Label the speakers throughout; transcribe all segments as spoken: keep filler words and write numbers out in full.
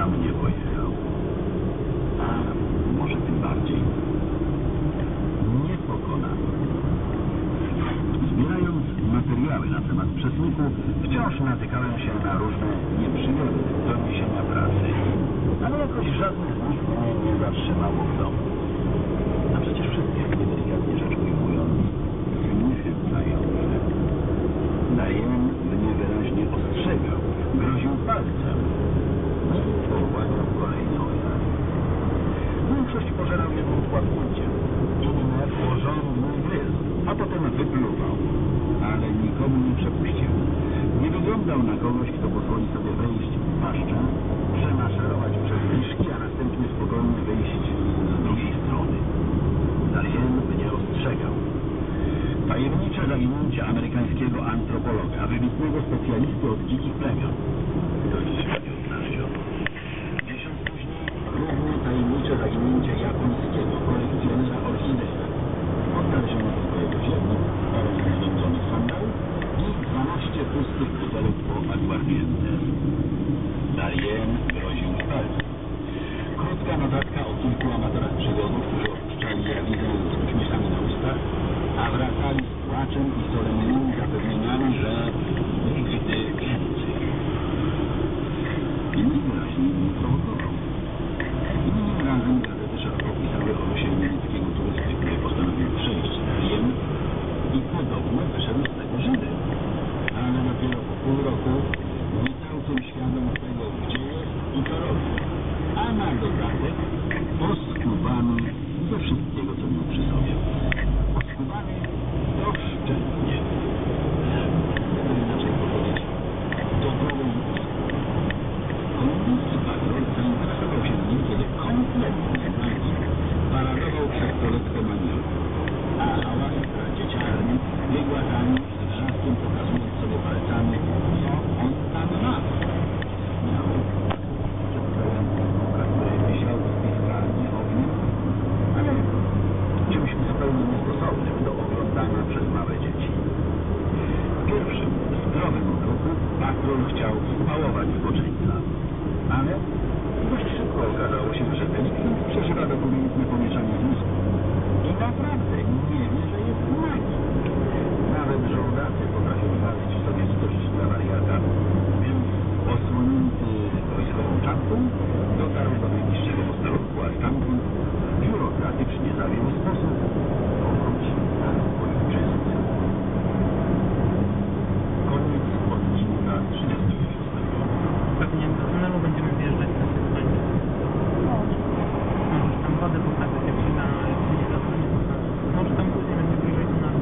Speaker 1: sam nie pojechał. A może tym bardziej nie pokonano. Zbierając materiały na temat przesmyku, wciąż natykałem się na różne nieprzyjemne doniesienia prasy, ale jakoś żadne z nich mnie nie zatrzymało w domu. A przecież wszystkie były, delikatnie rzecz ujmując, zniechęcające. Diane mnie wyraźnie ostrzegał, groził palcem i pochłaniał kolejną jadę. Większość pożerał jednym płatniciem, inne porządny gryzł, a potem wypluwał, ale nikomu nie przepuścił. Nie wyglądał na kogoś, kto pozwoli sobie wejść w paszczę, przemaszerować przez liszki, a następnie spokojnie wyjść z drugiej strony. Diane mnie ostrzegał. Tajemnicze zaginięcie amerykańskiego antropologa, wybitnego specjalisty od dzikich plemion. Do dziś nie odnaleziono. Miesiąc później równie tajemnicze zaginięcie japońskiego kolekcjonera orchidei. Odnaleziono tylko jego ziemnik, parę znędzonych sandałów i dwanaście pustych butelek po aguardiente. Diane groził mi palcem. Krótka notatka o kilku amatorach przygodów, którzy opuszczali jawizę z uśmiechami na ustach, a wracali z płaczem i solennymi zapewnieniami, że nigdy więcej. I wyraźnie mnie prowokował. Innym razem gazety szeroko pisały o losie niemieckiego turysty, który postanowił przejść Riem i podobno wyszedł z tego żywy. Ale dopiero po pół roku nie całkiem świadom tego, gdzie jest i co robi. A na dodatek poskubany ze wszystkiego, co miał przy sobie. Poskubany doszczętnie. Gdyby inaczej powiedzieć, do gołej mózgu. Kolumbijski patrol zainteresował się nim, kiedy kompletnie nagi paradował przez Toletkę Manilą. A hałas dzieciarny biegła za nim z wrzaskiem, pokazując sobie palcami, co on tam ma. Miał wisiał z piskarni ogniem, ale czymś zupełnie niestosownym do oglądania przez małe dzieci. W pierwszym zdrowym odruchu patrol chciał spałować zboczeńca, ale dość szybko okazało się, że delikwent przeżywa dokumentne pomieszanie z mózgu i naprawdę nie wie, że jest nagi. Nawet żołdacy potrafili bawić w sobie litość dla wariata, więc osłonięty wojskową czapką dotarł do najbliższego posterunku, a stamtąd biurokratycznie zawił sposób powrócił na ojczyznę. Koniec odcinka trzydziestego szóstego.
Speaker 2: Pewnie do tunelu będziemy wjeżdżać na Syspańskie. Możesz tam wodę pokazać, jak się da, jak się nie da, to nie pokażę. Może tam później będzie bliżej tunelu.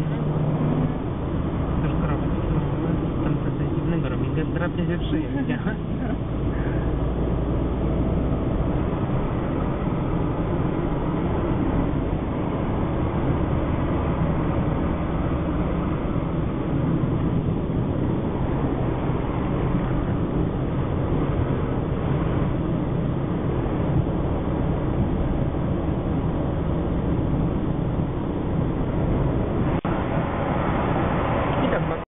Speaker 2: Drapnie się w szyję, nie?